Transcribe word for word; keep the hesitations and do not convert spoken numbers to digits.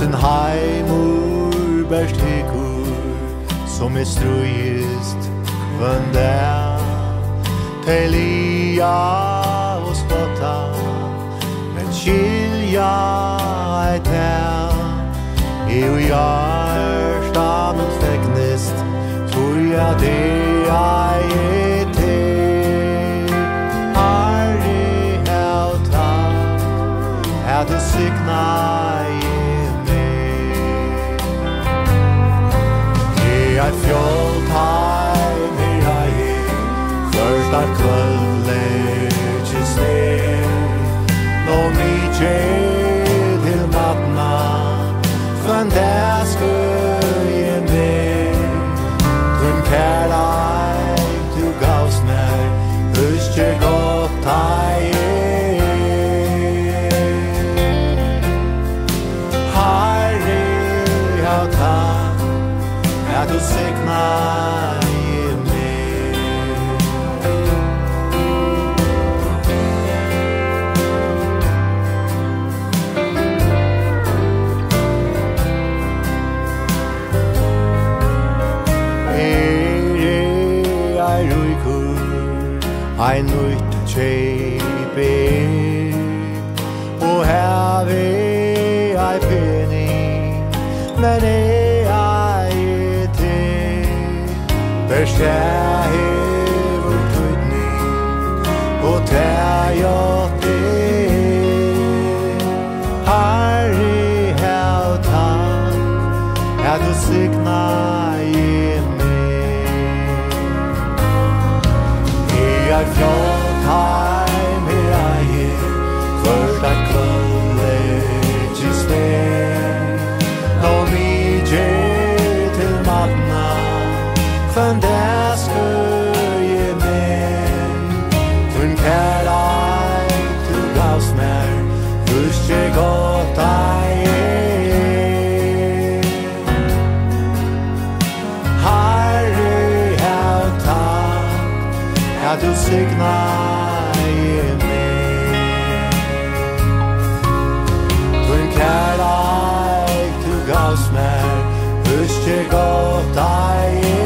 Hasin heimur berst hikur som er strujist vanda Telia og spotta men skilja et her Eu hjärsta men fäcknest tror jag det jag är till Harry helt tack är du signa i mig Det är fjolt heim i jag är första kvället ner Nå mi tjej till nattna Fantastisk i mig Tun kärlek du gavs mig Husk jag gott hej Harry jag tack Att du signar i mig Ein nøyt kjeipe Og her vi ei penning Men ei ei til Best jeg hever tøydning Og tær jeg til Harry her takk Er du signa i Jeg flott heim i jeg Først at kvöldet i sted Nå mi tjej til matna Fantastisk i mig Tun kärlek du gavs mer Først jeg godt ei Harry her takk At du signa i mig Tun kärlek du gavs mer Husk jeg godt ei